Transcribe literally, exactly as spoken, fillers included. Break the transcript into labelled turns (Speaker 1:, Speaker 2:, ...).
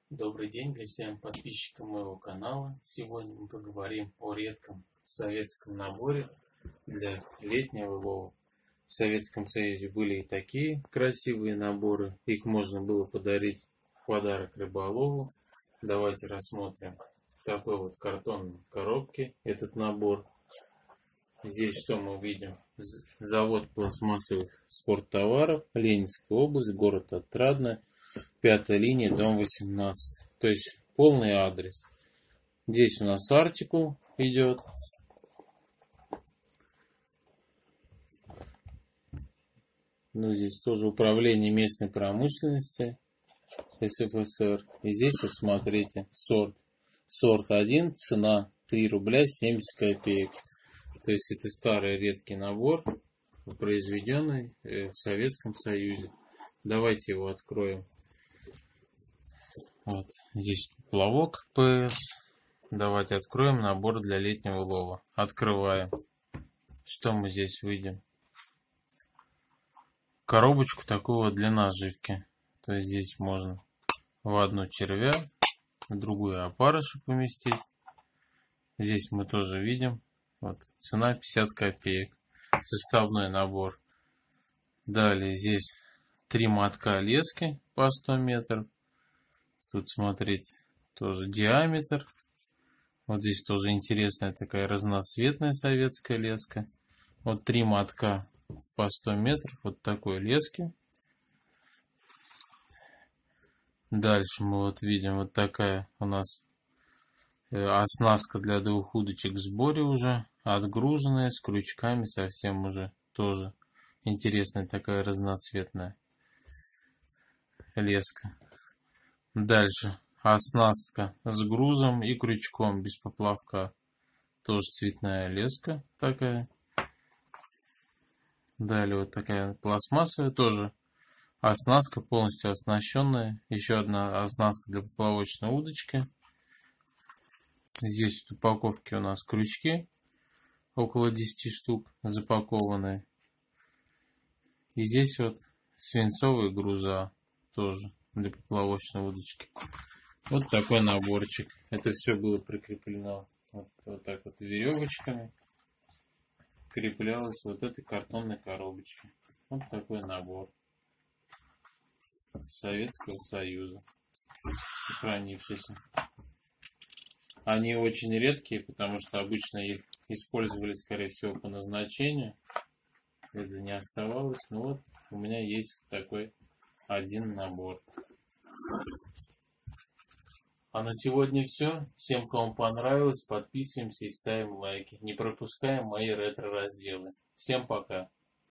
Speaker 1: Добрый день гостям, подписчикам моего канала. Сегодня мы поговорим о редком советском наборе для летнего лова. В Советском Союзе были и такие красивые наборы. Их можно было подарить в подарок рыболову. Давайте рассмотрим в такой вот картонной коробке этот набор. Здесь что мы увидим? Завод пластмассовых спорттоваров, Ленинская область, город Отрадное. Пятая линия, дом восемнадцать. То есть полный адрес. Здесь у нас артикул идет. Ну, здесь тоже управление местной промышленности СССР. И здесь вот смотрите, сорт. Сорт один, цена три рубля семьдесят копеек. То есть это старый редкий набор, произведенный в Советском Союзе. Давайте его откроем. Вот здесь плавок ПС. Давайте откроем набор для летнего лова. Открываем. Что мы здесь видим? Коробочку такого для наживки. То есть здесь можно в одну червя, в другую опарыша поместить. Здесь мы тоже видим. Вот цена пятьдесят копеек. Составной набор. Далее здесь три мотка лески по сто метров. Тут смотрите, тоже диаметр. Вот здесь тоже интересная такая разноцветная советская леска. Вот три мотка по сто метров. Вот такой лески. Дальше мы вот видим вот такая у нас оснастка для двух удочек в сборе уже. Отгруженная, с крючками совсем уже тоже. Интересная такая разноцветная леска. Дальше оснастка с грузом и крючком без поплавка. Тоже цветная леска такая. Далее вот такая пластмассовая тоже. Оснастка полностью оснащенная. Еще одна оснастка для поплавочной удочки. Здесь в упаковке у нас крючки. Около десяти штук запакованные. И здесь вот свинцовые груза тоже для поплавочной удочки. Вот такой наборчик. Это все было прикреплено вот, вот так вот веревочками. Креплялось вот этой картонной коробочке. Вот такой набор Советского Союза. Сохранившийся. Они очень редкие, потому что обычно их использовали, скорее всего, по назначению. Это не оставалось. Но вот у меня есть такой один набор. А на сегодня все. Всем, кому понравилось, подписываемся и ставим лайки. Не пропускаем мои ретро-разделы. Всем пока.